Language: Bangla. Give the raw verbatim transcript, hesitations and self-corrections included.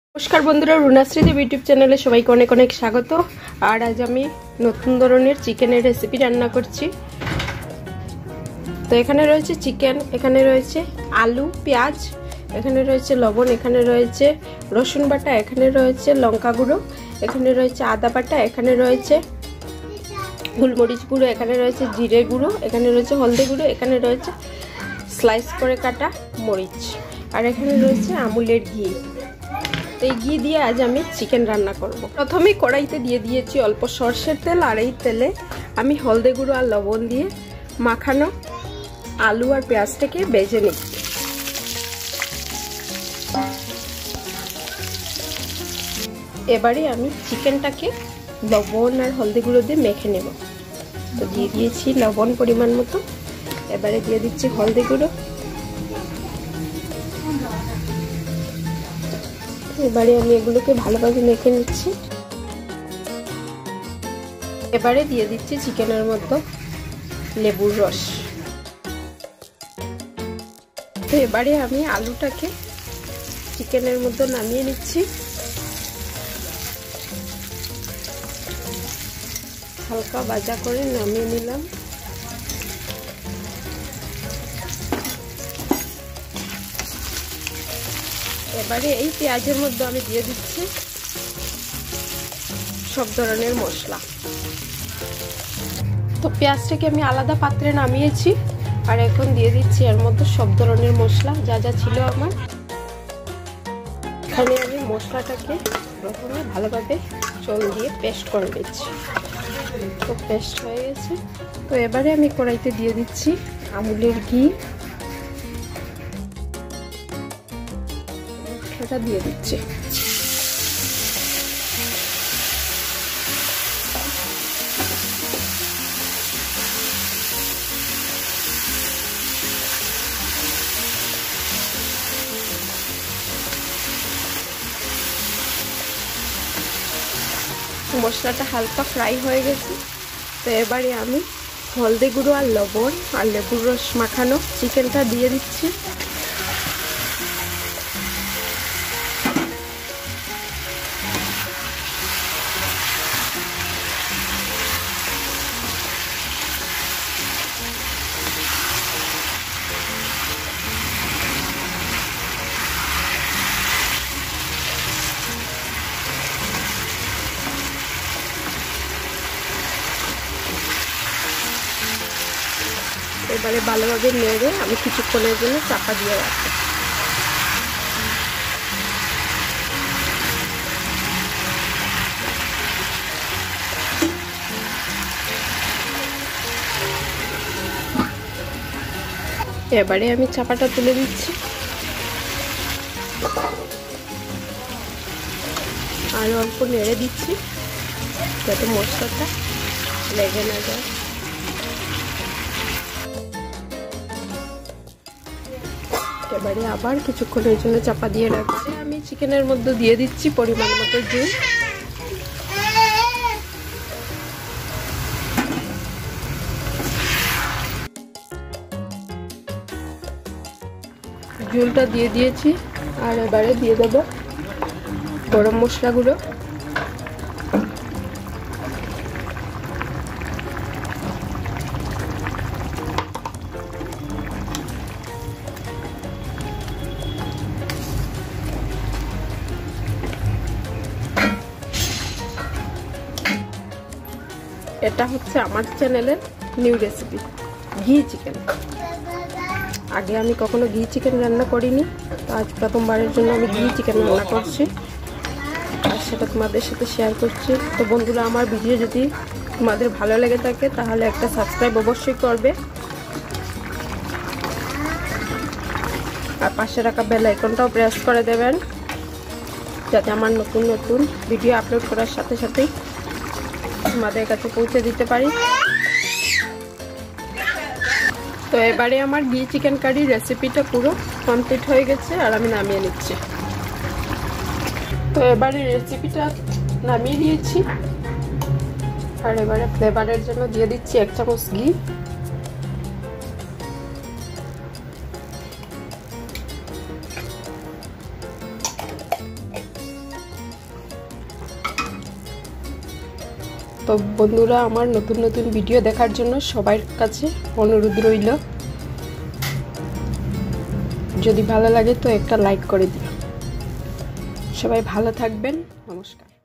নমস্কার বন্ধুরা, রুনাশ্রী দেব ইউটিউব চ্যানেলে সবাইকে অনেক অনেক স্বাগত। আর আজ আমি নতুন ধরনের চিকেনের রেসিপি রান্না করছি। তো এখানে রয়েছে চিকেন, এখানে রয়েছে আলু, পেঁয়াজ, এখানে রয়েছে লবণ, এখানে রয়েছে রসুন বাটা, এখানে রয়েছে লঙ্কা গুঁড়ো, এখানে রয়েছে আদা বাটা, এখানে রয়েছে গোলমরিচ গুঁড়ো, এখানে রয়েছে জিরে গুঁড়ো, এখানে রয়েছে হলদি গুঁড়ো, এখানে রয়েছে স্লাইস করে কাটা মরিচ, আর এখানে রয়েছে আমুলের ঘি। এই ঘি দিয়ে আজ আমি চিকেন রান্না করব। প্রথমেই কড়াইতে দিয়ে দিয়েছি অল্প সরষের তেল, আর এই তেলে আমি হলদি গুঁড়ো আর লবণ দিয়ে মাখানো আলু আর পেঁয়াজটাকে ভেজে নিচ্ছি। এবারে আমি চিকেনটাকে লবণ আর হলদি গুঁড়ো দিয়ে মেখে নেব। তো দিয়ে দিয়েছি লবণ পরিমাণ মতো, এবারে দিয়ে দিচ্ছি হলদি গুঁড়ো, এবারে আমি এগুলোকে ভালোভাবে মেখে নিচ্ছি। এবারে দিয়ে দিচ্ছি চিকেনের মধ্যে লেবুর রস। তো এবারে আমি আলুটাকে চিকেনের মধ্যে নামিয়ে নিচ্ছি, হালকা ভাজা করে নামিয়ে নিলাম। এবারে এই পেঁয়াজের মধ্যে আমি দিয়ে দিচ্ছি সব ধরনের মশলা। তো পেঁয়াজটাকে আমি আলাদা পাত্রে নামিয়েছি, আর এখন দিয়ে দিচ্ছি এর মধ্যে সব ধরনের মশলা যা যা ছিল আমার। এখানে আমি মশলাটাকে প্রথমে ভালোভাবে জল দিয়ে পেস্ট করে দিচ্ছি। তো পেস্ট হয়ে গেছে। তো এবারে আমি কড়াইতে দিয়ে দিচ্ছি আমুলের ঘি, এটা দিয়ে দিচ্ছি। মশলাটা হালকা ফ্রাই হয়ে গেছে। তো এবারে আমি হলদি গুঁড়ো আর লবণ আর লেবুর রস মাখানো চিকেনটা দিয়ে দিচ্ছি। এবারে ভালোভাবে নেড়ে আমি কিছুক্ষণের জন্য চাপা দিয়ে রাখবো। এবারে আমি চাপাটা তুলে দিচ্ছি, আর অল্প নেড়ে দিচ্ছি যাতে মশলাটা লেগে না যায়। এবারে আবার কিছুক্ষণের জন্য চাপা দিয়ে রাখছি। আমি চিকেনের মধ্যে দিয়ে দিচ্ছি পরিমাণ মতো জল। জলটা দিয়ে দিয়েছি, আর এবারে দিয়ে দেব গরম মশলা গুঁড়ো, এটা হচ্ছে আমার চ্যানেলের নিউ রেসিপি ঘি চিকেন। আগে আমি কখনো ঘি চিকেন রান্না করিনি, তো আজ প্রথমবারের জন্য আমি ঘি চিকেন রান্না করছি, আর সেটা তোমাদের সাথে শেয়ার করছি। তো বন্ধুরা, আমার ভিডিও যদি তোমাদের ভালো লেগে থাকে তাহলে একটা সাবস্ক্রাইব অবশ্যই করবে, আর পাশে রাখা বেল আইকনটাও প্রেস করে দেবেন যাতে আমার নতুন নতুন ভিডিও আপলোড করার সাথে সাথেই তোমাদের কাছে পৌঁছে দিতে পারি। তো এবারে আমার ঘি চিকেন কারি রেসিপিটা পুরো কমপ্লিট হয়ে গেছে, আর আমি নামিয়ে নিচ্ছি। তো এবারে রেসিপিটা নামিয়ে দিয়েছি, আর এবারে ফ্লেভারের জন্য দিয়ে দিচ্ছি এক চামচ ঘি। তো বন্ধুরা, আমার নতুন নতুন ভিডিও দেখার জন্য সবার কাছে অনুরোধ রইল, যদি ভালো লাগে তো একটা লাইক করে দিন। সবাই ভালো থাকবেন। নমস্কার।